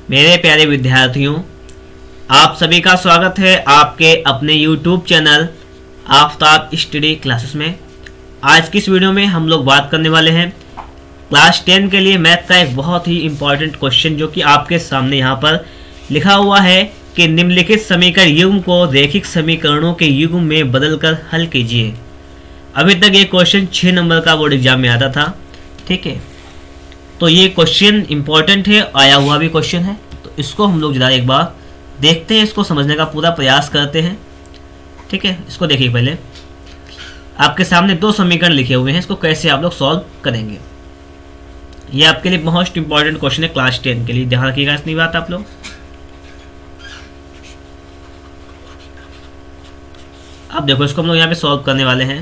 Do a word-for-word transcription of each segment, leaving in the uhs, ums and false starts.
मेरे प्यारे विद्यार्थियों, आप सभी का स्वागत है आपके अपने YouTube channel Aftab study classes में। आज की इस वीडियो में हम लोग बात करने वाले हैं क्लास टेन के लिए मैथ का एक बहुत ही इम्पॉर्टेंट क्वेश्चन, जो कि आपके सामने यहाँ पर लिखा हुआ है कि निम्नलिखित समीकरण युग्म को रैखिक समीकरणों के युग्म में बदलकर हल कीजिए। अभी तक ये क्वेश्चन छः नंबर का बोर्ड एग्जाम में आता था, ठीक है। तो ये क्वेश्चन इंपॉर्टेंट है, आया हुआ भी क्वेश्चन है, तो इसको हम लोग जरा एक बार देखते हैं, इसको समझने का पूरा प्रयास करते हैं, ठीक है। इसको देखिए, पहले आपके सामने दो समीकरण लिखे हुए हैं, इसको कैसे आप लोग सॉल्व करेंगे। ये आपके लिए मोस्ट इंपॉर्टेंट क्वेश्चन है क्लास टेन के लिए, ध्यान रखिएगा इतनी बात आप लोग। अब देखो, इसको हम लोग यहाँ पे सॉल्व करने वाले हैं।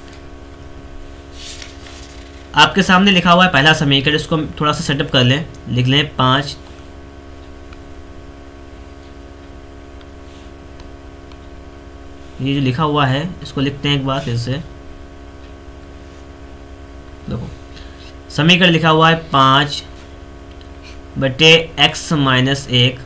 आपके सामने लिखा हुआ है पहला समीकरण, इसको हम थोड़ा सा सेटअप कर लें, लिख लें पाँच ये जो लिखा हुआ है इसको लिखते हैं एक बार फिर से। देखो, समीकरण लिखा हुआ है पाँच बटे एक्स माइनस एक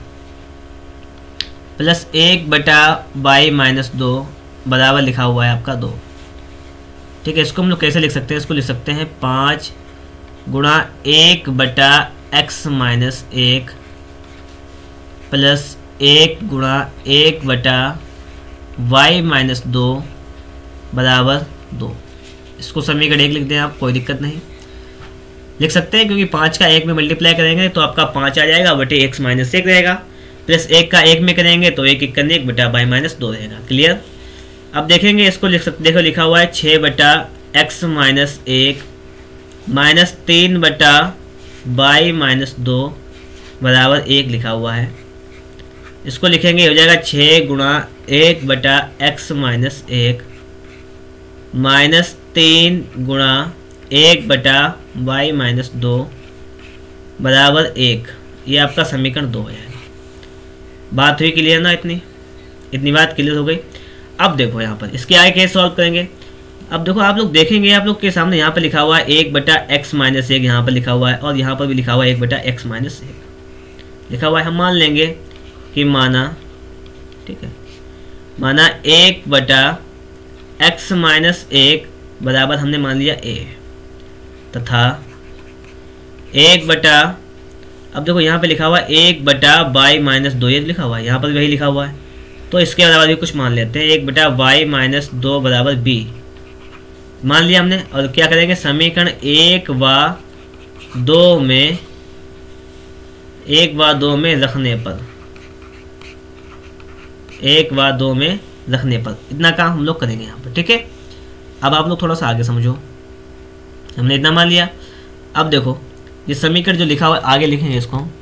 प्लस एक बटा वाई माइनस दो बराबर लिखा हुआ है आपका दो, ठीक है। इसको हम लोग कैसे लिख सकते हैं, इसको लिख सकते हैं पाँच गुणा एक बटा एक्स माइनस एक प्लस एक गुणा एक बटा वाई माइनस दो बराबर दो। इसको समीकरण एक लिख दें आप, कोई दिक्कत नहीं, लिख सकते हैं, क्योंकि पाँच का एक में मल्टीप्लाई करेंगे तो आपका पाँच आ जाएगा बटे एक्स माइनस एक रहेगा, प्लस एक का एक में करेंगे तो एक एक करने एक बटा वाई माइनस दो रहेगा। क्लियर। अब देखेंगे, इसको लिख सकते, देखो लिखा हुआ है छः बटा एक्स माइनस एक माइनस तीन बटा वाई माइनस दो बराबर एक लिखा हुआ है। इसको लिखेंगे, हो जाएगा छः गुणा एक बटा एक्स माइनस एक माइनस तीन गुणा एक बटा वाई माइनस दो बराबर एक। ये आपका समीकरण दो हो जाएगा। बात हुई क्लियर ना, इतनी इतनी बात क्लियर हो गई। अब देखो यहाँ पर इसके आगे कैसे सॉल्व करेंगे। अब देखो, आप लोग देखेंगे, आप लोग के सामने यहाँ पर लिखा हुआ है एक बटा एक्स माइनस एक, यहाँ पर लिखा हुआ है, और यहाँ पर भी लिखा हुआ है एक बटा एक्स माइनस एक लिखा हुआ है। हम मान लेंगे कि माना, ठीक है, माना एक बटा एक्स माइनस एक बराबर हमने मान लिया ए, तथा एक बटा, अब देखो यहाँ पे लिखा हुआ है एक बटा वाई माइनस दो, ये लिखा हुआ है, यहाँ पर भी वही लिखा हुआ है, तो इसके बराबर भी कुछ मान लेते हैं, एक बटा वाई माइनस दो बराबर बी मान लिया हमने। और क्या करेंगे, समीकरण एक व दो में एक व दो में रखने पर एक व दो में रखने पर इतना काम हम लोग करेंगे यहाँ पर, ठीक है। अब आप लोग थोड़ा सा आगे समझो, हमने इतना मान लिया। अब देखो, ये समीकरण जो लिखा हुआ है आगे लिखेंगे इसको हम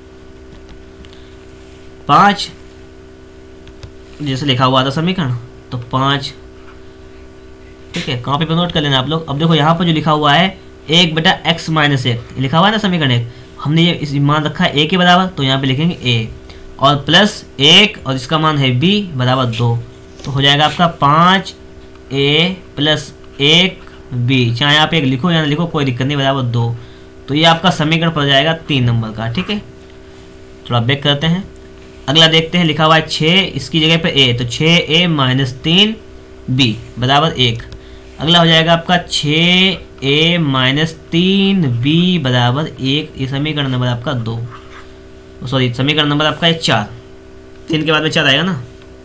पाँच, जैसे लिखा हुआ था समीकरण, तो पाँच, ठीक है, कॉपी पर नोट कर लेना आप लोग। अब देखो यहाँ पर जो लिखा हुआ है एक बटा एक्स माइनस एक लिखा हुआ है ना समीकरण एक, हमने ये इस मान रखा है ए के बराबर, तो यहाँ पे लिखेंगे ए और प्लस एक और इसका मान है बी बराबर दो, तो हो जाएगा आपका पाँच ए प्लस एक बी, चाहे यहाँ पे एक लिखो या ना लिखो कोई दिक्कत नहीं, बराबर दो। तो ये आपका समीकरण पड़ जाएगा तीन नंबर का, ठीक है। थोड़ा बैक करते हैं, अगला देखते हैं, लिखा हुआ है छः, इसकी जगह पे ए, तो छः ए माइनस तीन बी बराबर एक। अगला हो जाएगा आपका छः ए माइनस तीन बी बराबर एक। ये समीकरण नंबर आपका दो, सॉरी समीकरण नंबर आपका है चार, तीन के बाद में चार आएगा ना,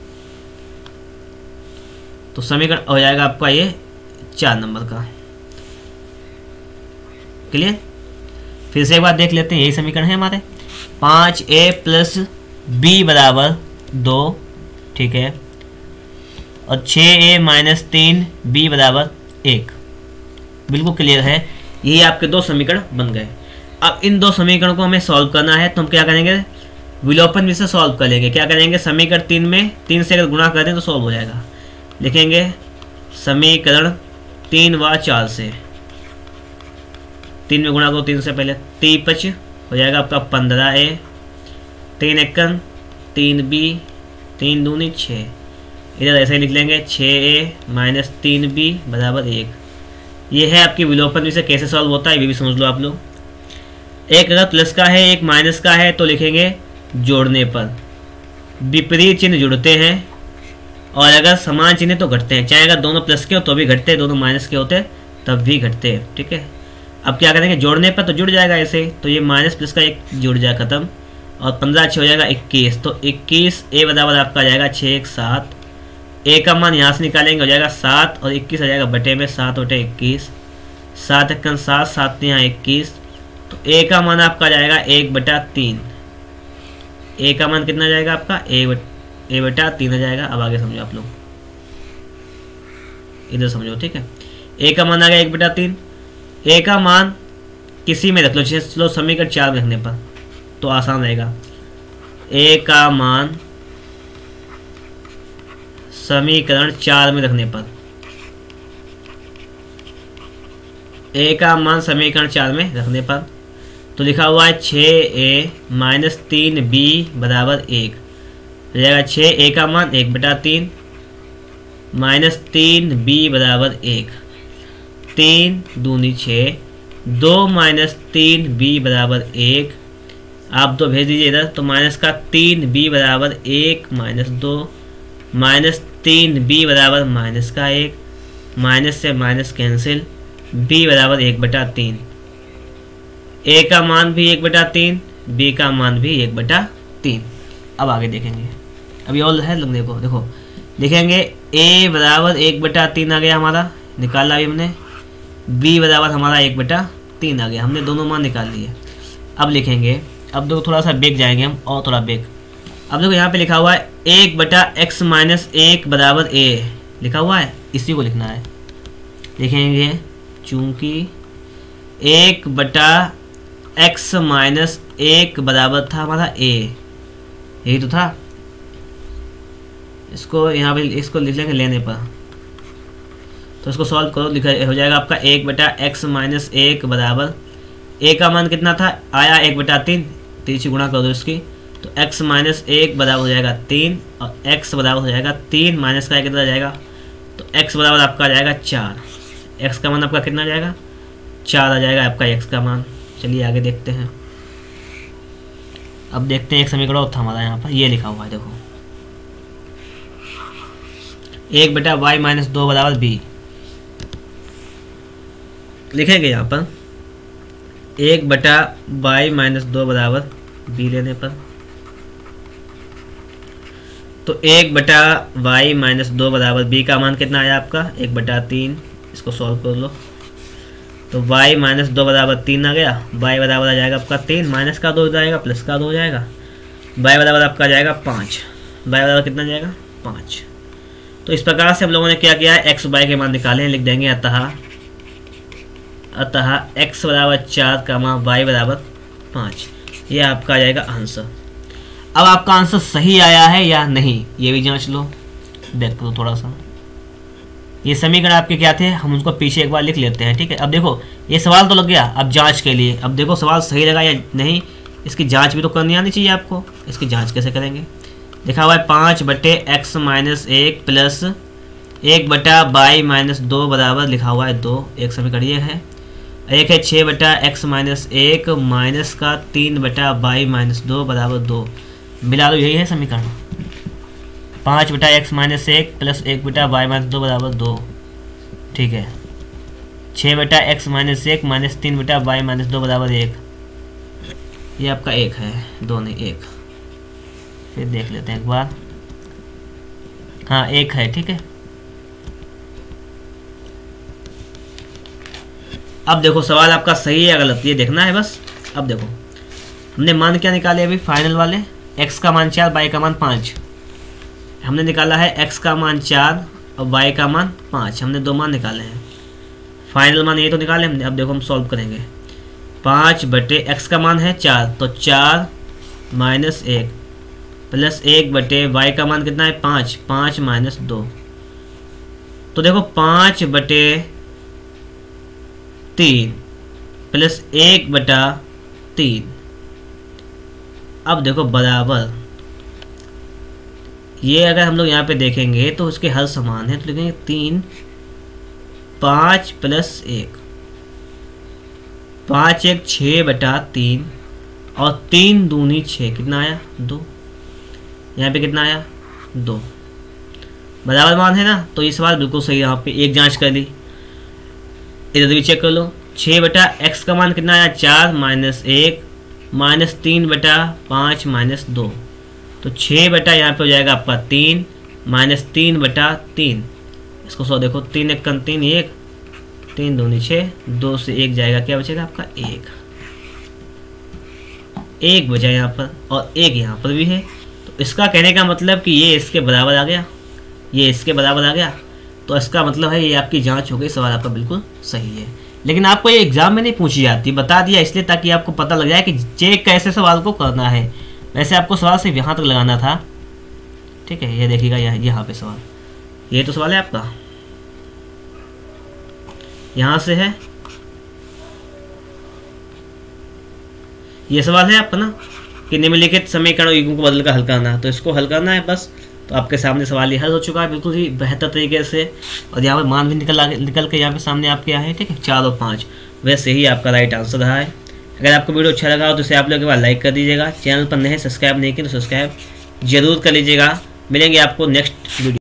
तो समीकरण हो जाएगा आपका ये चार नंबर का। क्लियर। फिर से एक बार देख लेते हैं, यही समीकरण है हमारे, पाँच ए प्लस बी बराबर दो, ठीक है, और छः ए माइनस तीन बी बराबर एक। बिल्कुल क्लियर है, ये आपके दो समीकरण बन गए। अब इन दो समीकरणों को हमें सॉल्व करना है, तो हम क्या करेंगे, विलोपन विधि से सॉल्व कर लेंगे। क्या करेंगे, समीकरण तीन में तीन से अगर गुणा कर दें तो सॉल्व हो जाएगा। लिखेंगे समीकरण तीन व चार से, तीन में गुणा करो तीन से पहले, तीन पच हो जाएगा आपका पंद्रह ए, तीन इक्कन तीन बी, तीन दूनी छः, इधर ऐसे ही लिख लेंगे छः ए माइनस तीन बी बराबर एक। ये है आपकी विलोपन विधि से कैसे सॉल्व होता है, ये भी समझ लो आप लोग। एक अगर प्लस का है एक माइनस का है तो लिखेंगे जोड़ने पर, विपरीत चिन्ह जुड़ते हैं, और अगर समान चिन्ह तो घटते हैं। चाहे अगर दोनों प्लस के हो तो भी घटते हैं, दोनों माइनस के होते तब भी घटते हैं। ठीक है, अब क्या करेंगे, जोड़ने पर तो जुड़ जाएगा ऐसे, तो ये माइनस प्लस का एक जुड़ जाए खत्म, और पंद्रह छः हो जाएगा इक्कीस, तो इक्कीस ए बराबर आपका आ जाएगा छः एक सात, ए का मान यहाँ से निकालेंगे हो जाएगा सात, और इक्कीस आ जाएगा बटे में, सात बटे इक्कीस, सात इक्कन सात, सात यहाँ इक्कीस, तो ए का मान आपका आ जाएगा एक बटा तीन। ए का मान कितना जाएगा आपका, ए बट ए बटा तीन आ जाएगा। अब आगे समझो आप लोग, इधर समझो। ठीक है, ए का मान आ गया एक बटा तीन। ए का मान किसी में रख लो, चलो समीकरण चार में रखने पर तो आसान रहेगा। ए का मान समीकरण चार में रखने पर, ए का मान समीकरण चार में रखने पर तो लिखा हुआ है छः ए माइनस तीन बी बराबर एक, हो जाएगा छः ए का मान एक बटा तीन माइनस तीन बी बराबर एक, तीन दूनी छः, दो माइनस तीन बी बराबर एक, आप दो भेज दीजिए इधर, तो माइनस का तीन बी बराबर एक माइनस दो, माइनस तीन बी बराबर माइनस का एक, माइनस से माइनस कैंसिल, बी बराबर एक बटा तीन। ए का मान भी एक बटा तीन, बी का मान भी एक बटा तीन। अब आगे देखेंगे, अभी और है लोग, देखो देखो देखेंगे, ए बराबर एक बटा तीन आ गया हमारा, निकाला अभी हमने, बी बराबर हमारा एक बटा तीन आ गया, हमने दोनों मान निकाल लिए। अब लिखेंगे, अब देखो थोड़ा सा बेग जाएंगे हम, और थोड़ा बेग। अब देखो यहाँ पे लिखा हुआ है एक बटा एक्स माइनस एक बराबर ए, लिखा हुआ है, इसी को लिखना है। लिखेंगे चूंकि एक बटा एक्स माइनस एक बराबर था हमारा ए, यही तो था, इसको यहाँ पे इसको लिख लेंगे लेने पर, तो इसको सॉल्व करो, लिखा हो जाएगा आपका एक बटा एक्स माइनस एक बराबर, ए का मान कितना था आया एक बटा तीन, तीन गुणा कर दो इसकी, तो x माइनस एक बराबर हो जाएगा तीन, और x बराबर हो जाएगा तीन माइनस का कितना जाएगा, तो x बराबर आपका आ जाएगा चार, x का मान आपका कितना जाएगा चार आ जाएगा आपका x का मान। चलिए आगे देखते हैं। अब देखते हैं एक समीकरण और था हमारा, यहाँ पर ये लिखा हुआ है देखो, एक बटा वाई माइनस दो बराबर बी, लिखेंगे यहाँ पर एक बटा वाई माइनस दो बराबर बी लेने पर, तो एक बटा वाई माइनस दो बराबर बी का मान कितना आया आपका एक बटा तीन, इसको सॉल्व कर लो, तो वाई माइनस दो बराबर तीन आ गया, वाई बराबर आ जाएगा आपका तीन, माइनस का दो हो जाएगा प्लस का दो हो जाएगा, वाई बराबर आपका आ जाएगा पाँच, वाई बराबर कितना जाएगा पाँच। तो इस प्रकार से हम लोगों ने क्या किया है, एक्स वाई के मान निकाले हैं, लिख देंगे अतः अतः x बराबर चार का मान वाई बराबर पाँच, ये आपका आ जाएगा आंसर। अब आपका आंसर सही आया है या नहीं ये भी जांच लो, देख लो थोड़ा सा। ये समीकरण आपके क्या थे, हम उसको पीछे एक बार लिख लेते हैं। ठीक है, अब देखो ये सवाल तो लग गया, अब जांच के लिए, अब देखो सवाल सही लगा या नहीं, इसकी जांच भी तो करनी आनी चाहिए आपको। इसकी जांच कैसे करेंगे, लिखा हुआ है पाँच बटे एक्स माइनस एक प्लस एक बटा बाई माइनस दो बराबर लिखा हुआ है दो, एक समीकरण ये है। एक है छः बटा एक्स माइनस एक माइनस का तीन बटा बाई माइनस दो बराबर दो, मिला दो, यही है समीकरण। पाँच बटा एक्स माइनस एक प्लस एक बटा बाई माइनस दो बराबर दो, ठीक है। छः बटा एक्स माइनस एक माइनस तीन बटा बाई माइनस दो बराबर एक, ये आपका एक है, दो नहीं एक। फिर देख लेते हैं एक बार, हाँ एक है, ठीक है। अब देखो सवाल आपका सही है या गलत ये देखना है बस। अब देखो हमने मान क्या निकाले अभी फाइनल वाले, x का मान चार बाई का मान पाँच, हमने निकाला है x का मान चार और y का मान पाँच, हमने दो मान निकाले हैं। फाइनल मान ये तो निकाले हमने। अब देखो हम सॉल्व करेंगे, पाँच बटे x का मान है चार, तो चार माइनस एक प्लस एक बटे y का मान कितना है पाँच, पाँच माइनस दो, तो देखो पाँच बटे तीन प्लस एक बटा तीन। अब देखो बराबर, ये अगर हम लोग यहाँ पे देखेंगे तो उसके हर समान है, तो लिखेंगे तीन पाँच प्लस एक पाँच एक छः बटा तीन और तीन दूनी छः, कितना आया दो। यहाँ पे कितना आया दो, बराबर मान है ना। तो ये सवाल बिल्कुल सही है। यहाँ पे एक जांच कर ली, इधर भी चेक कर लो। छः बटा एक्स का मान कितना आया चार माइनस एक माइनस तीन बटा पाँच माइनस दो, तो छः बटा यहाँ पे हो जाएगा आपका तीन माइनस तीन बटा तीन। इसको सौ देखो, तीन एक कम तीन, एक तीन दूनी छः, दो से एक जाएगा, क्या बचेगा आपका एक। एक बचा यहाँ पर और एक यहाँ पर भी है। तो इसका कहने का मतलब कि ये इसके बराबर आ गया, ये इसके बराबर आ गया। तो इसका मतलब है ये आपकी जांच हो गई, सवाल आपका बिल्कुल सही है। लेकिन आपको ये एग्जाम में नहीं पूछी जाती, बता दिया इसलिए ताकि आपको पता लग जाए कि चेक कैसे सवाल को करना है। वैसे आपको सवाल सिर्फ यहाँ तक लगाना था, ठीक है। ये देखिएगा यहाँ यहाँ पे सवाल, ये तो सवाल है आपका, यहाँ से है ये सवाल है आपका ना कि निम्नलिखित समीकरणों युग्म को बदलकर हल करना। तो इसको हल करना है बस। तो आपके सामने सवाल ये हल हो चुका है बिल्कुल ही बेहतर तरीके से, और यहाँ पर मान भी निकल आगे निकल के यहाँ पे सामने आपके आए हैं, ठीक है, चार और पाँच। वैसे ही आपका राइट आंसर रहा है। अगर आपको वीडियो अच्छा लगा हो तो इसे आप लोग के बाद लाइक कर दीजिएगा। चैनल पर नए सब्सक्राइब नहीं किए तो सब्सक्राइब जरूर कर लीजिएगा। मिलेंगे आपको नेक्स्ट वीडियो।